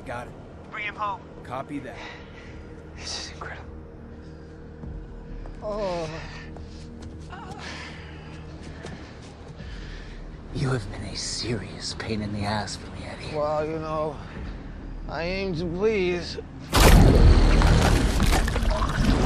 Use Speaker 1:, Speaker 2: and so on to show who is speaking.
Speaker 1: got it.
Speaker 2: Bring him home.
Speaker 1: Copy that.
Speaker 2: This is incredible.
Speaker 1: Oh.
Speaker 3: You have been a serious pain in the ass for me, Eddie.
Speaker 4: Well, you know, I aim to please.